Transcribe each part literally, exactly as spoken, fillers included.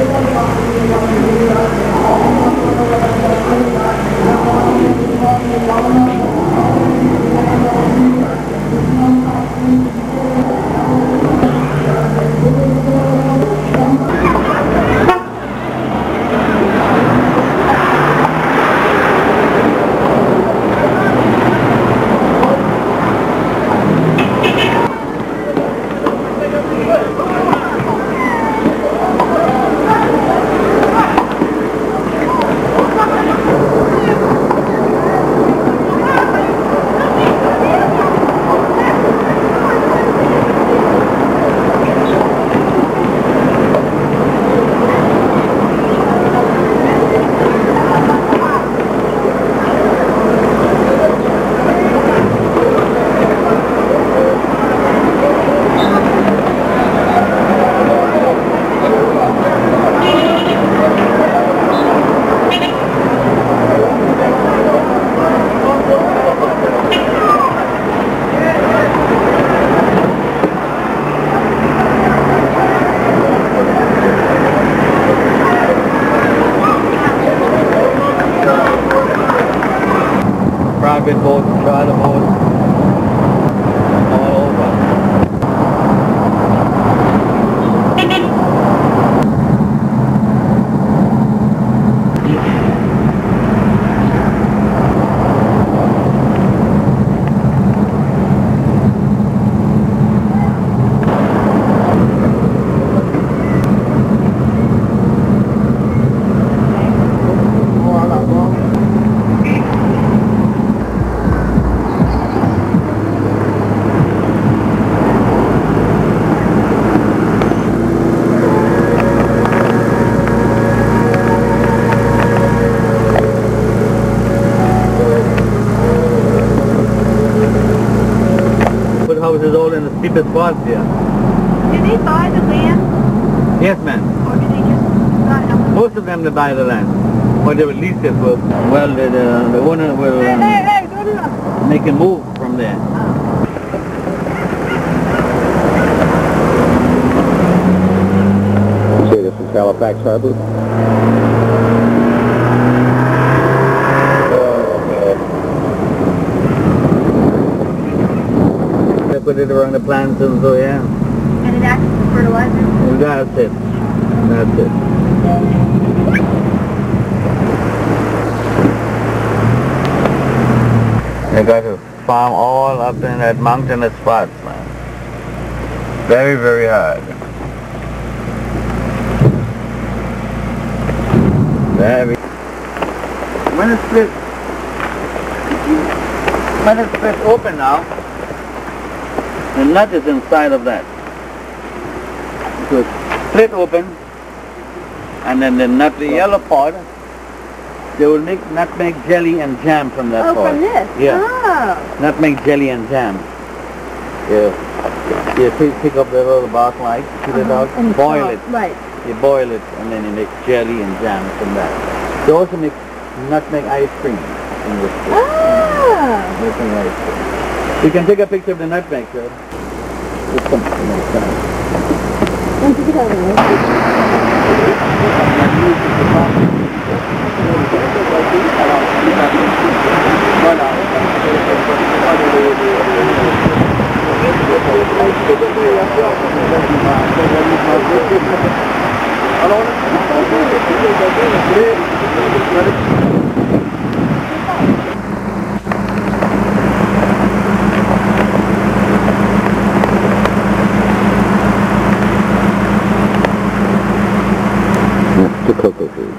Private boats, charter boats, all over. Houses all in the steepest parts here. Did they buy the land? Yes, ma'am. Or did they just buy it? Most of them they buy the land, or they will lease it for. Well, the the, the owner will um, Hey, hey, hey, go to the... make a move from there. See, this is Halifax Harbor. Put it around the plants and so, yeah. And it acts as fertilizer? That's it. That's it. They got to farm all up in that mountainous spots, man. Very, very hard. Very. When it's split, when it's split open now, the nut is inside of that. So it's split open, and then the nut, the yellow part, they will make nutmeg jelly and jam from that oh, part. from this? Yeah. Oh. Nutmeg jelly and jam. Yeah. You pick, pick up the little bark like, put it Uh-huh. out, And boil salt, it. Right. You boil it, and then you make jelly and jam from that. They also make nutmeg ice cream in this place. Ah. Nutmeg ice cream. You can take a picture of the nutmeg, sir. Just come to the next time. And did you have The cocoa food.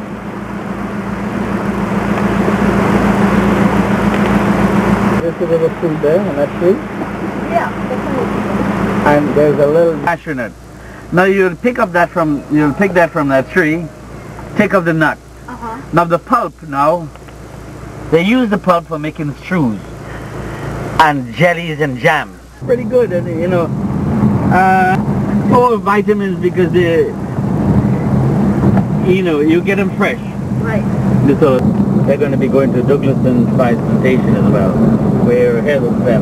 There's a little fruit there on that tree. Yeah, definitely. And there's a little cashew nut. Now you'll pick up that from, you'll pick that from that tree, take up the nut. Uh-huh. Now the pulp now, they use the pulp for making stews and jellies and jams. Pretty good, and you know, uh, all vitamins because they, you know, you get them fresh. Right. So they're going to be going to Douglas and Spice Plantation as well. We're ahead of them.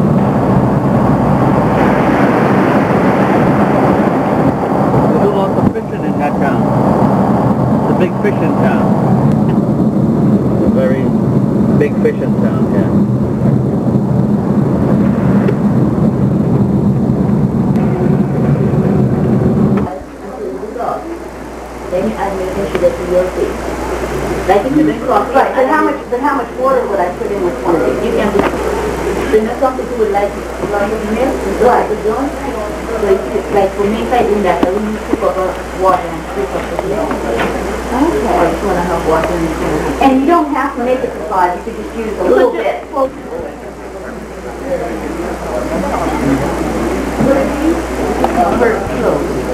They do lots of fishing in that town. It's a big fishing town. It's a very big fishing town, yeah. Then I'm making sure that you're safe. Like if you drink coffee, right, then how much then how much water would I put in with coffee? You can put so not something you would like a lot of milk, right? So if it's like for me if I do that I will use two cups of water and three cups of milk. Okay. Or two and a half water and two and a half. And you don't have to make it to five, you could just use a little bit. What are these? Per kilo.